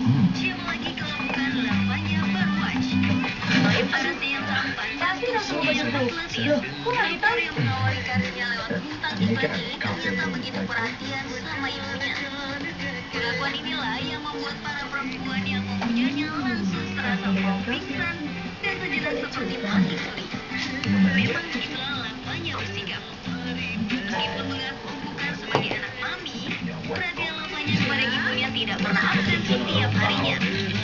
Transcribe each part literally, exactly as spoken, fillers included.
Hmm. Siapa lagi kalau bukan lavanya Barwatch. Selain parasnya yang tampan dan Pasti langsung tubuhnya yang baca. atletis, Loh, kok nggak aktor ditahu? yang mengawali karirnya lewat bintang Ini iklan kan ini kafe ternyata belum begitu mulai. perhatian sama ibunya. Pengakuan inilah yang membuat para perempuan yang memujanya langsung terasa mau pingsan dan sejenak seperti mati suri. Memang begitulah lavanya bersikap. Meskipun mengaku bukan sebagai anak mami, perhatian lavanya kepada ibunya tidak pernah absen setiap harinya.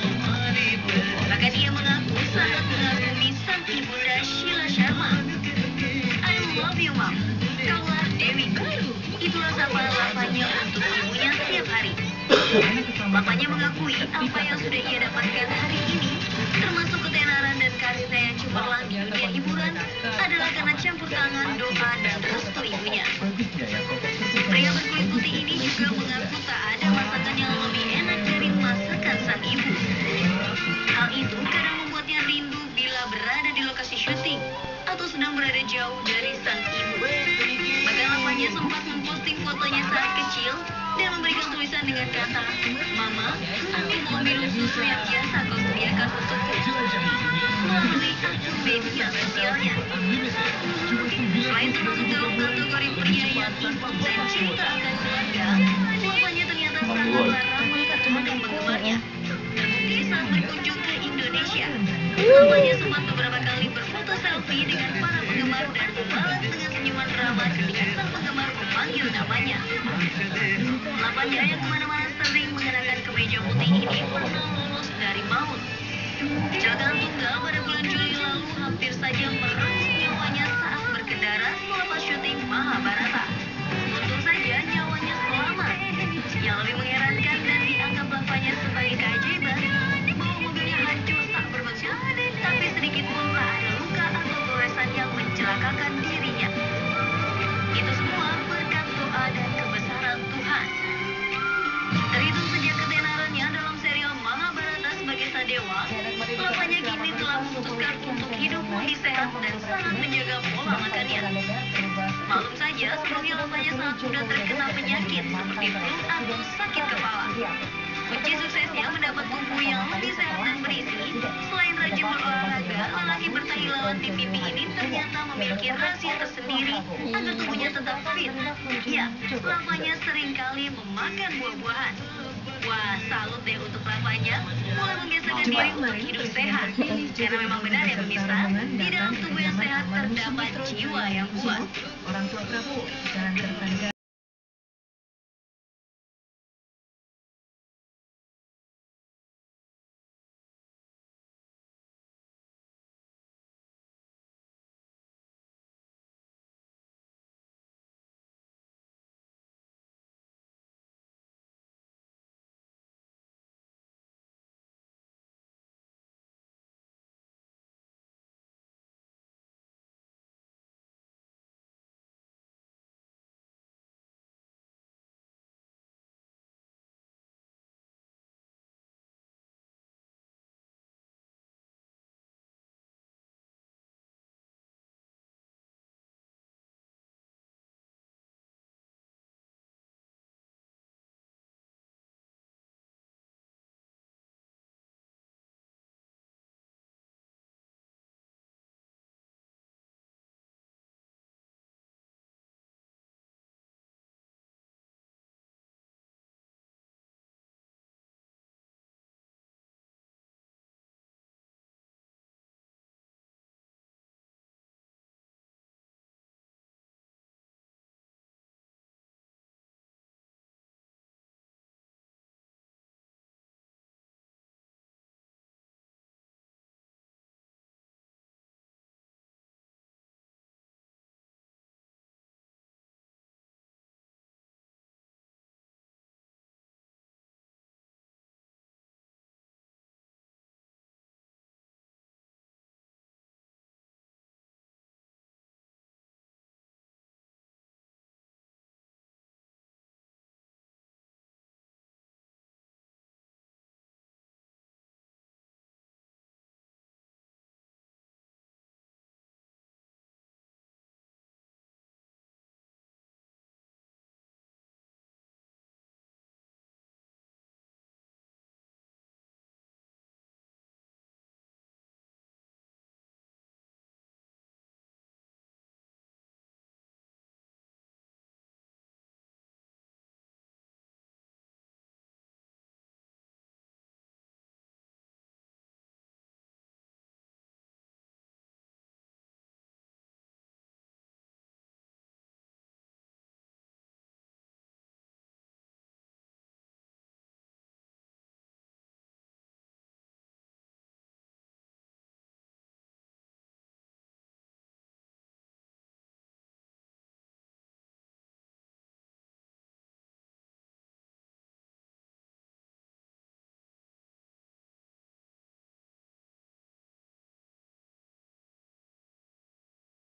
Maka dia mengaku sangat mengagumi sang ibunda Sheila Sharma. I love you, Mom. Kaulah Dewi baru. Itulah sapaan lavanya untuk ibunya setiap hari. Lavanya mengakui apa yang sudah ia dapatkan hari ini, termasuk ketenaran dan karirnya yang cemerlang di dunia hiburan, adalah karena campur tangan, doa, dan restu ibunya. Pria berkulit putih ini juga mengaku tak ada masakan yang lebih enak dari masakan sang ibu. Hal itu kadang membuatnya rindu bila berada di lokasi syuting atau sedang berada jauh dari sang ibu. Bahkan lavanya sempat memposting fotonya saat kecil dan memberikan tulisan dengan kata, "Mama, aku mau minum susu yang biasa kau sediakan untukku," melalui akun media sosialnya. Selain termasuk dalam kategori pria yang imut dan cinta akan keluarga, lavanya ternyata sangatlah ramah terhadap penggemarnya. Terbukti saat berkunjung ke Indonesia, lavanya sempat beberapa kali berfoto selfie dengan para penggemar dan membalas dengan senyuman ramah ketika sang penggemar memanggil namanya. Lavanya yang kemana-mana sering mengenakan kemeja putih ini pernah lolos dari maut. Kecelakaan tunggal pada bulan Juli lalu hampir saja merenggut nyawanya saat berkendara selepas syuting Mahabharata. Untung saja nyawanya selamat. Yang lebih mengherankan dan dianggap lavanya sebagai keajaiban, bahwa mobilnya hancur tak berbentuk, tapi sedikit pun tak ada luka atau goresan yang mencelakakan dirinya. Itu semua berkat doa dan kebesaran Tuhan. Terhitung sejak ketenarannya dalam serial Mahabharata sebagai Sadewa, lavanya kini telah memutuskan untuk hidup lebih sehat dan sangat menjaga pola makannya. Maklum saja, sebelumnya lavanya sangat mudah terkena penyakit seperti flu atau sakit kepala. Kunci suksesnya mendapat tubuh yang lebih sehat dan berisi. Selain rajin berolahraga, lelaki bertahi lawan T V P ini ternyata memiliki rahasia tersendiri agar tubuhnya tetap fit. Ya, lavanya seringkali memakan buah-buahan. Wah, salut deh untuk lavanya, mulai membiasakan diri untuk hidup sehat. Karena memang benar ya pemirsa, di dalam tubuh yang sehat terdapat jiwa yang kuat. Orang tua Prabowo, Jalan Kertanegara.